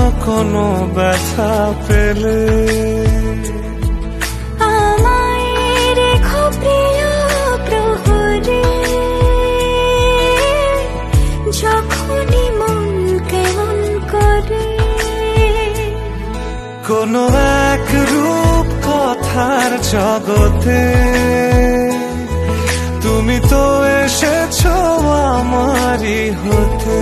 কোনো ব্যথা পেলে আমায় রেখো প্রিয় প্রহরে, যখনই মন কেমন করে। কোনো এক রূপ কথার জগতে তুমি তো এসেছো আমারই হতে।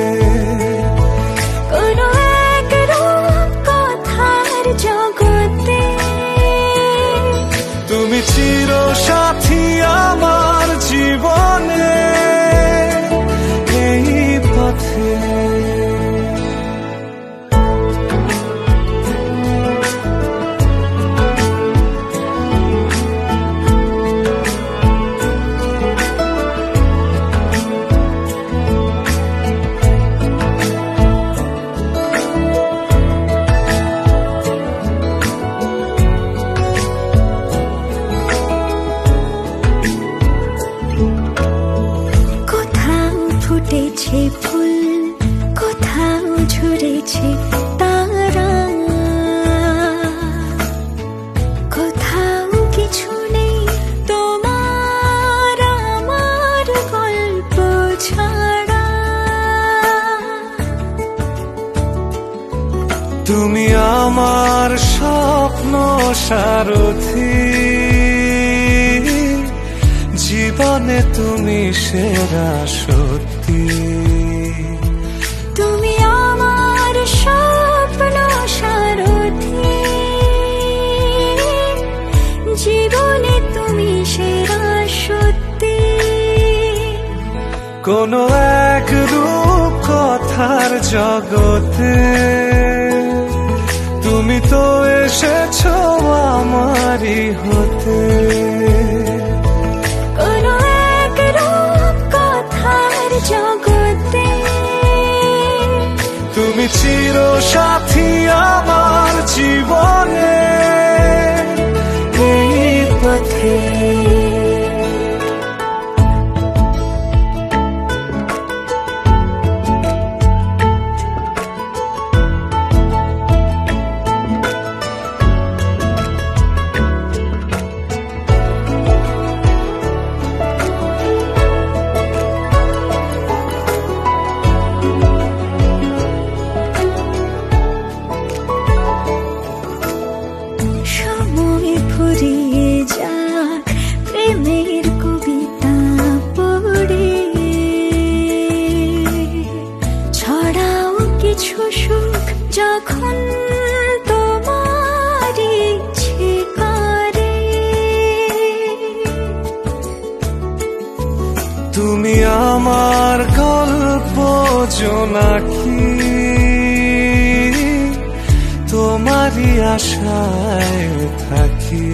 কোনো এক রূপ কথার জগতে তুমি চির সাথী আমার জীবনে এই পথে। ফুটেছে ফুল, কোথাও ঝরেছে তারা, কোথাও কিছু নেই তোমার আমার গল্প ছাড়া। তুমি আমার স্বপ্ন সারথি, জীবনে তুমি সেরা সত্যি। তুমি আমার স্বপ্ন সারথি, জীবনে তুমি সেরা সত্যি। কোনো এক রূপ কথার জগতে তুমি তো এসেছো আমারই হতে। কোনো এক রূপ কথার জগতে তুমি চির সাথী আমার জীবনে এই পথে। সময় ফুরিয়ে যাক প্রেমের কবিতা পড়ে, ছড়াও কিছু সুখ যখন তোমার ইচ্ছে করে। তুমি আমার গল্প জোনাকি, তোমারই আশায় থাকি।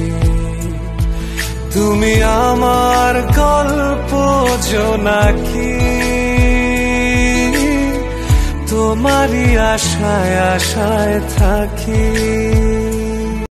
তুমি আমার গল্প জোনাকি, তোমারই আশায় আশায় থাকি।